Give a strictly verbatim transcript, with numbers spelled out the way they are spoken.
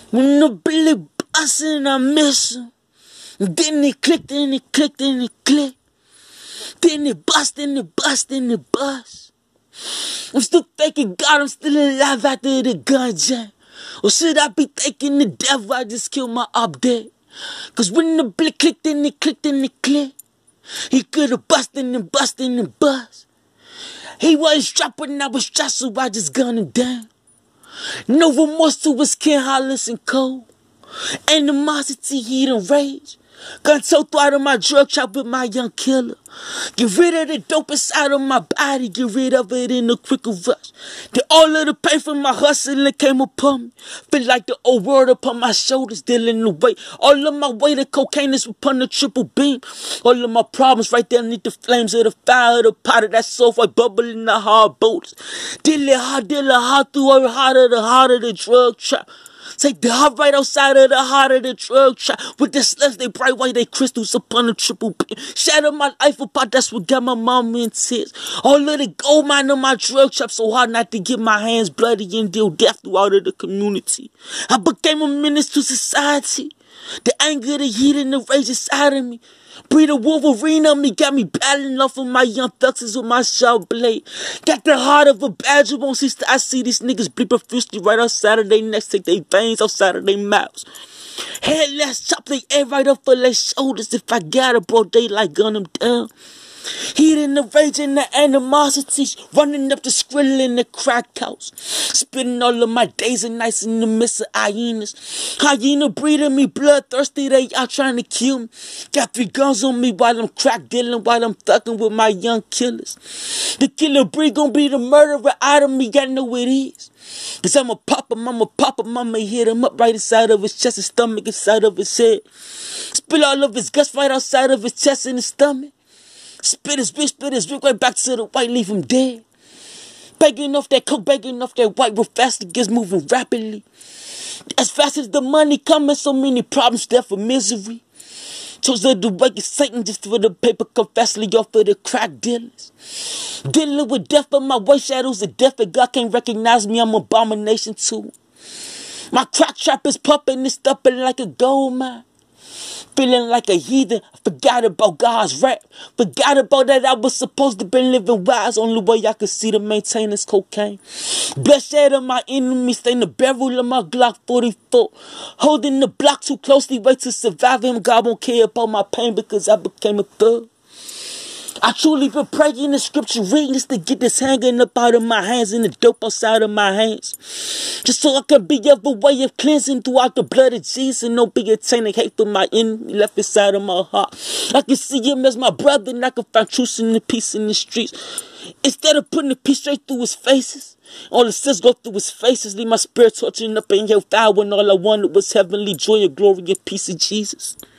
When the bullet bustin', I miss him. Then it clicked and it clicked and it clicked. Then it bust and it bust and it bust. I'm still thinking God, I'm still alive after the gun jam. Or should I be thanking the devil I just killed my update? Cause when the bullet clicked and it clicked and it clicked, he could've busted and busted and bust. He wasn't strapped when I was strapped, so I just gunned him down. No remorse to his skin, hollis and cold. Animosity, heat and rage. Gun so out of my drug trap with my young killer. Get rid of the dope inside of my body. Get rid of it in a quicker rush. Then all of the pain from my hustling came upon me. Feel like the old world upon my shoulders, dealing the weight. All of my weight of cocaine is upon the triple beam. All of my problems right there underneath the flames of the fire of the pot of that sulfite bubble in the hard boulders. Deal it hard, deal it hard through all harder, the harder the drug trap. Take the heart right outside of the heart of the drug trap. With the slugs, they bright white, they crystals upon the triple P. Shatter my life apart, that's what got my mama in tears. All of the gold mine on my drug trap, so hard not to get my hands bloody and deal death throughout of the community. I became a menace to society. The anger, the heat, and the rage inside of me. Breed a Wolverine on me, got me battling off of my young thuxes with my sharp blade. Got the heart of a badger, won't see. I see these niggas bleed profusely right outside of their necks, take their veins outside of their mouths. Headless, chop their air right up for their shoulders. If I got a broad daylight, gun them down. Heat and the rage and the animosities, running up the skrill in the crack house. Spending all of my days and nights in the midst of hyenas. Hyena breeding me bloodthirsty, they out trying to kill me. Got three guns on me while I'm crack dealing, while I'm thugging with my young killers. The killer breed gon' be the murderer out of me, I know it is. Cause I'ma pop him, I'ma pop him, I'ma hit him up right inside of his chest and stomach, inside of his head. Spill all of his guts right outside of his chest and his stomach. Spit his bitch, spit his brick right back to the white, leave him dead. Begging off that coke, begging off that white, real fast, it gets moving rapidly. As fast as the money coming, so many problems, death for misery. Chose the way of Satan just for the paper, come fastly off of the crack dealers. Dealing with death of my white shadows of death, and God can't recognize me, I'm an abomination too. My crack trap is pumping and stuffing like a gold mine. Feeling like a heathen, I forgot about God's rap. Forgot about that I was supposed to be living wise. Only way I could see to maintain is cocaine. Bloodshed of my enemies, stain the barrel of my Glock forty-four. Holding the block too closely, wait to survive him. God won't care about my pain because I became a thug. I truly been praying the scripture reading just to get this hanging up out of my hands and the dope outside of my hands. Just so I can be of a way of cleansing throughout the blood of Jesus and no be attaining hate for my enemy left inside of my heart. I can see him as my brother and I can find truth in the peace in the streets. Instead of putting the peace straight through his faces, all the sins go through his faces, leave my spirit torturing up in hellfire when all I wanted was heavenly joy and glory and peace of Jesus.